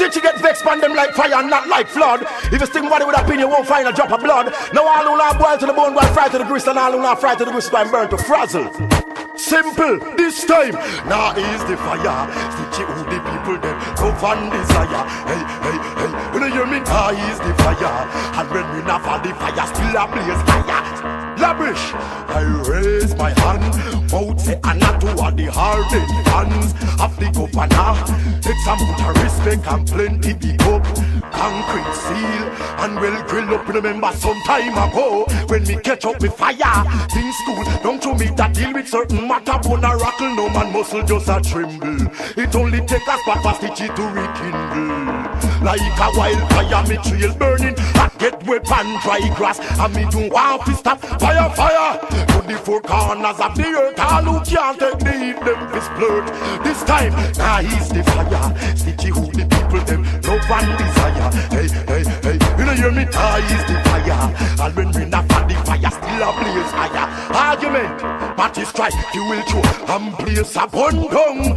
Stitchy get vexed on them like fire and not like flood. If you sting body with a pin, you won't find a drop of blood. Now all who not boil to the bone, go fry to the grist, and all who not fry to the grist, go and burn to frazzle. Simple, this time. Now is the fire. Stitchy who the people them love and desire. Hey, hey, hey, when you hear me, now is the fire. And when we not for the fire, still a blaze fire. Lavish, I raise my hand, mouth say Anna to all the hardened fans of the governor. Take some of respect and plenty big up. Concrete seal and well grill up. Remember some time ago when me catch up with fire. Things cool, don't you me that deal with certain matter. Bone rockle, no man muscle just a tremble. It only take a spot for Stitchy to rekindle. Like a wildfire, me trail burning. I get weapon dry grass and me don't want to stop. Fire, fire, to the four corners of the earth. All who can't take the heat, them is blurred. This time, now he's the fire. Stitchy who the people them love and desire. Hey, hey, hey, you know hear me? Now he's the fire. And when we not for the fire, still a blaze higher. Argument, party strike, you will show. And blaze a bun down.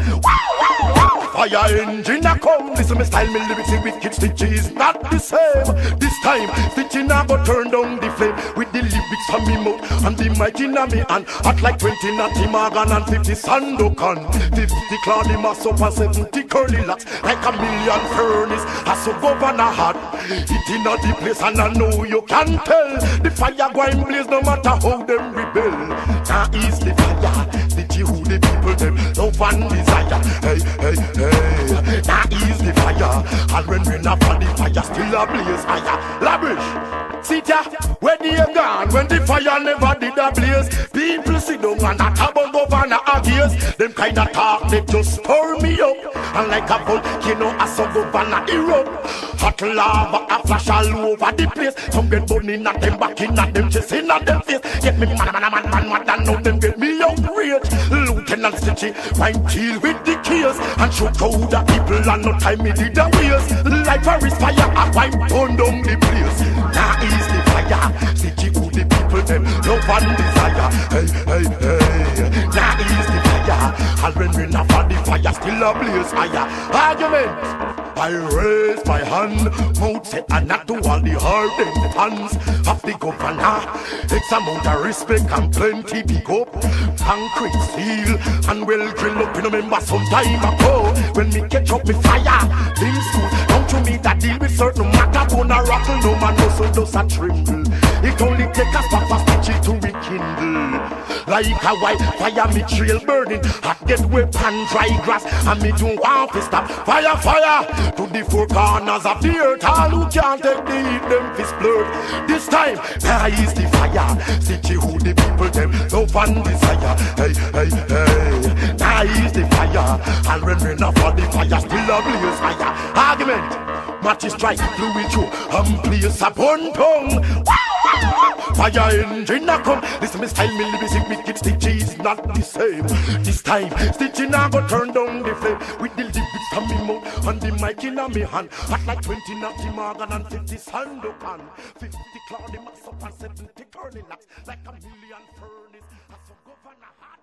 Fire engine a come. Listen me style, me lyrics in wicked. Stitchy is not the same. This time, Stitchy now go turn down the flame with the lyrics from me mouth and the mic in me hand. Hot like 20 Natty Morgan and 50 Sandokan. 50 Claudia Massop and 70 curly locks. Like a million furnace as a governor hat. It in the place and I know you can tell. The fire going blaze no matter how them rebel. Now is the fire. Stitchy who the people them love and desire. Hey, hey, hey. Now is the fire. And when we not for the fire still a blaze higher. Lavish. Sit ya, where they are gone, when the fire never did a blaze. People sit down and a tab on governor ideas. Them kind of talk, they just stir me up. And like a volcano, as a governor erupt. Hot lava, a flash all over the place. Some get burning at them back in at them chest in at them face. Get me man, and now them get me outraged. Lieutenant Stitchy, rhyme deal with the case. And show how the people and no time me did the ways. Life a risk fire, a wine burn down the place. Now is the fire. Stitchy who the people them love and desire. Hey, hey, hey. Now is the fire. And when we not for the fire, still a blaze higher. Argument. I raise my hand, mouth say and not to all the hardened fans of the governor. It's amount of respect and plenty big up. Concrete steel and well drill up. You remember some time ago when me catch up with fire. Things soon, don't you me that deal with certain matter. Gonna rattle, no man muscle does a tremble. It only take a spot for Stitchy to rekindle. Like a white fire, me trail burning. Hot get weapon dry grass and me don't want to stop. Fire, fire, to the four corners of the earth. All who can't take the heat, them fist blurred. This time, there is the fire. Stitchy who the people them love and desire. Hey, hey, hey, there is the fire. And when we not for the fire, still a blaze higher. Argument, matches strike, fluid through, and blaze a bun tongue. Fire engine a come. Listen me style, me lyrics in wicked. Stitchy is not the same. This time, Stitchy now go turn down the flame with the lyrics from me mouth and the mic in me hand. Hot like 20 Natty Morgan and 50 Sandokan. 50 Claudia Massop and 70 curly locks. Like a million furnace as a governor.